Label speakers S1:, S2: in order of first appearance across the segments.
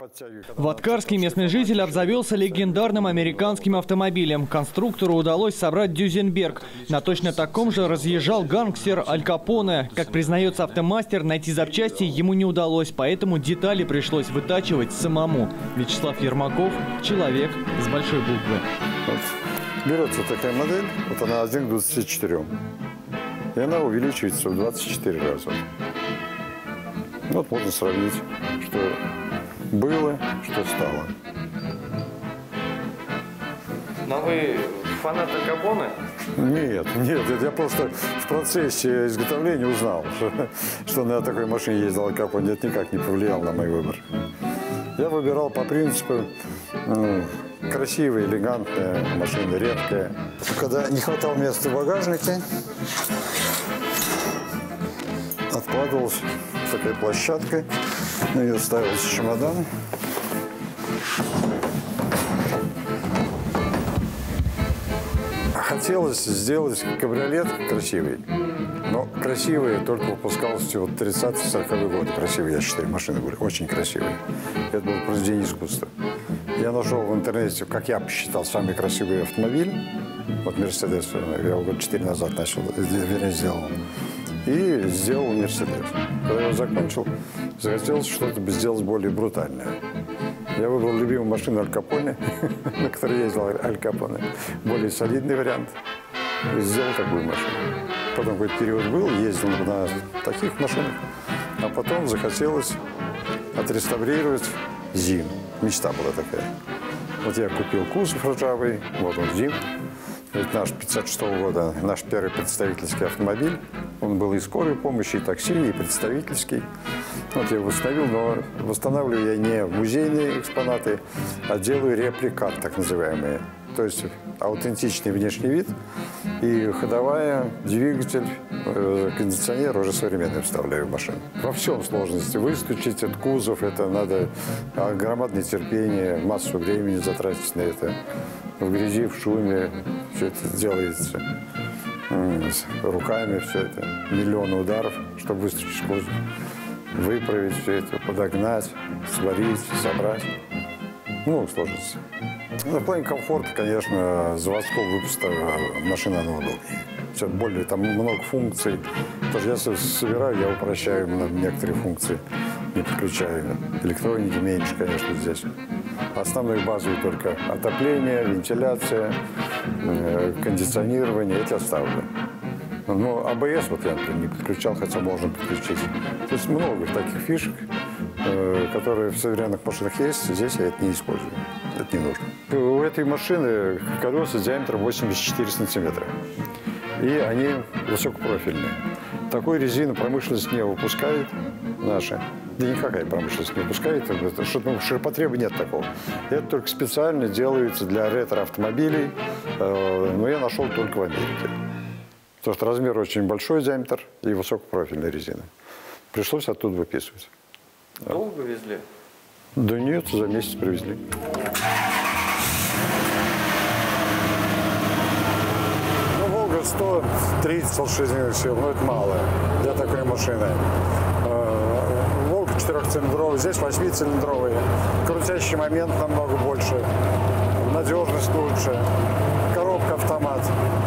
S1: В Аткарске местный житель обзавелся легендарным американским автомобилем. Конструктору удалось собрать Дюзенберг. На точно таком же разъезжал гангстер Аль Капоне. Как признается автомастер, найти запчасти ему не удалось, поэтому детали пришлось вытачивать самому. Вячеслав Ермаков – человек с большой буквы.
S2: Берется такая модель, вот она 1 к 24. И она увеличивается в 24 раза. Вот можно сравнить, что было, что стало.
S1: Но вы фанат Аль Капоне?
S2: Нет, я просто в процессе изготовления узнал, что на такой машине ездил Аль Капоне. Это никак не повлияло на мой выбор. Я выбирал по принципу красивая, элегантная машина, редкая. Когда не хватало места в багажнике, откладывалась такая площадка, на нее ставился чемодан. Хотелось сделать кабриолет красивый, но красивые только выпускался в 30-40-е годы. Красивые, я считаю, машины были очень красивые. Это было произведение искусства. Я нашел в интернете, как я посчитал, самый красивый автомобиль. Вот Мерседес, я его год 4 назад начал, вернее, сделал. И сделал Мерседес. Когда я его закончил, захотелось что-то сделать более брутальное. Я выбрал любимую машину Аль Капоне, на которой ездил Аль Капоне. Более солидный вариант. И сделал такую машину. Потом какой-то период был, ездил на таких машинах. А потом захотелось отреставрировать ЗИН. Мечта была такая. Вот я купил кузов ржавый, вот он ЗИН. Это наш 56-го года, наш первый представительский автомобиль. Он был и скорой помощи, и такси, и представительский. Вот я его восстановил, но восстанавливаю я не музейные экспонаты, а делаю репликат, так называемые. То есть аутентичный внешний вид и ходовая, двигатель, кондиционер уже современный вставляю в машину. Во всем сложности. Выстучить этот кузов, это надо громадное терпение, массу времени затратить на это. В грязи, в шуме все это делается руками, все это. Миллионы ударов, чтобы выстучить кузов. Выправить все это, подогнать, сварить, собрать. Много сложности. На плане комфорта, конечно, заводского выпуска машина она удобнее. Все более, там много функций. Тоже если собираю, я упрощаю некоторые функции, не подключаю. Электроники меньше, конечно, здесь. Основные базовые только отопление, вентиляция, кондиционирование, эти оставлю. Но АБС вот я, например, не подключал, хотя можно подключить. То есть много таких фишек, которые в современных машинах есть, здесь я это не использую. Это не нужно. У этой машины колеса диаметром 84 сантиметра. И они высокопрофильные. Такой резину промышленность не выпускает наша. Да никакая промышленность не выпускает. Ширпотреба нет такого. Это только специально делается для ретро-автомобилей. Но я нашел только в Америке. Потому что размер очень большой, диаметр и высокопрофильная резина. Пришлось оттуда выписывать.
S1: Долго везли?
S2: Да нет, за месяц привезли. Ну, Волга 130-160 сил, но это мало для такой машины. Волга 4-цилиндровая, здесь 8-цилиндровая. Крутящий момент намного больше, надежность лучше, коробка автомат.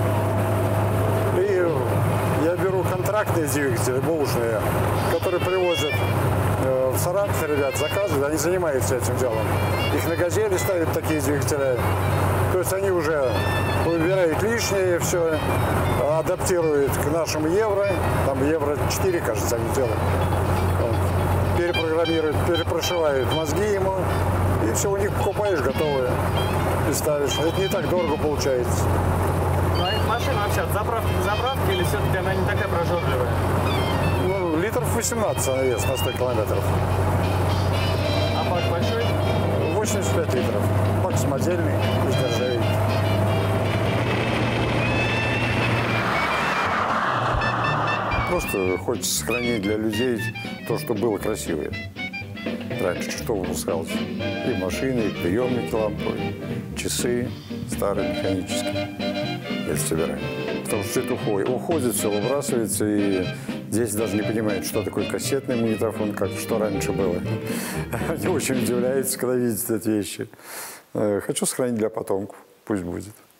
S2: Я беру контрактные двигатели, бэушные, которые привозят в Саратов, ребят, заказывают, они занимаются этим делом. Их на «Газели» ставят такие двигатели. То есть они уже выбирают лишнее, все адаптируют к нашему евро. Там евро 4, кажется, они делают. Перепрограммируют, перепрошивают мозги ему. И все, у них покупаешь готовое и ставишь. Это не так дорого получается.
S1: Машина вообще от заправки к заправке или все-таки она не такая прожорливая?
S2: Ну, литров 18 она вес на 100 километров.
S1: А бак большой?
S2: 85 литров. Бак самодельный, из нержавейки. Просто хочется сохранить для людей то, что было красивое. Раньше что выпускалось? И машины, и приемники ламповые, часы старые механические. Это собираем. Потому что это уходит, все выбрасывается, и Дети даже не понимают, что такое кассетный магнитофон, что раньше было. Они очень удивляются, когда видят эти вещи. Хочу сохранить для потомков. Пусть будет.